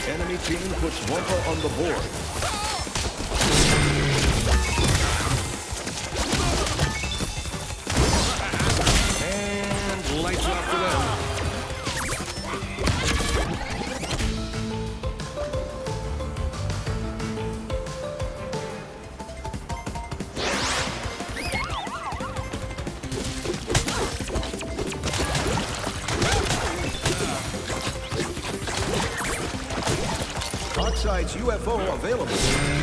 Enemy team puts Wumpa on the board. And lights off for them. Oxide's UFO available.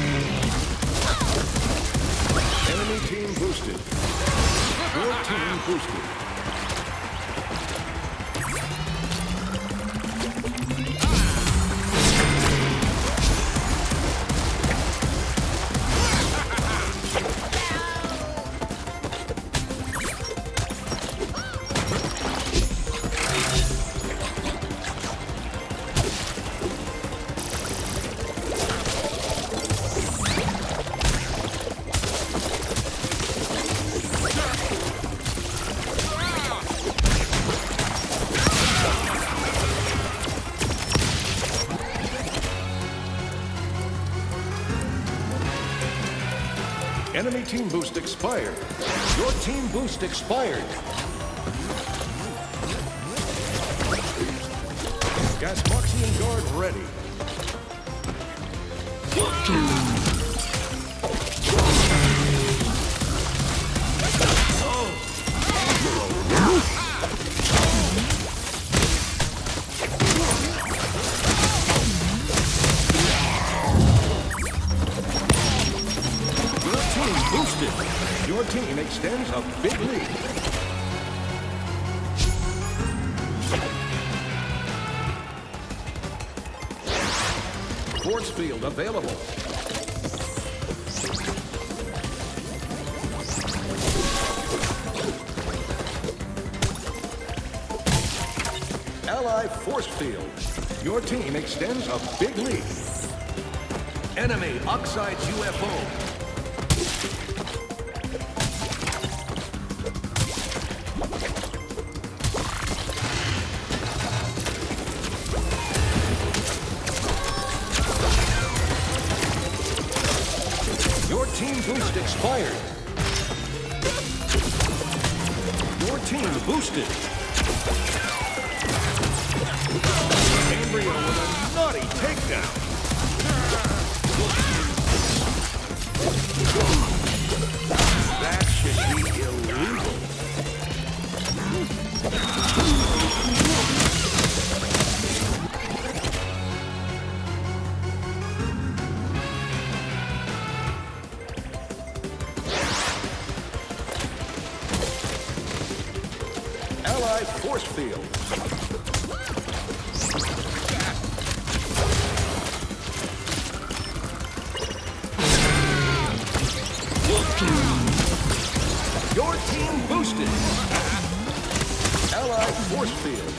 Enemy team boosted. Your team boosted. Enemy team boost expired. Your team boost expired. Gasmoxian guard ready. Boosted. Your team extends a big lead. Force field available. Ally force field. Your team extends a big lead. Enemy Oxide's UFO. Team boost expired. Your team boosted. Brio with a naughty takedown. That should be illegal. Force field. Your team boosted. Allied force field.